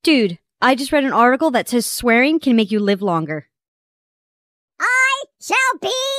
Dude, I just read an article that says swearing can make you live longer. I shall be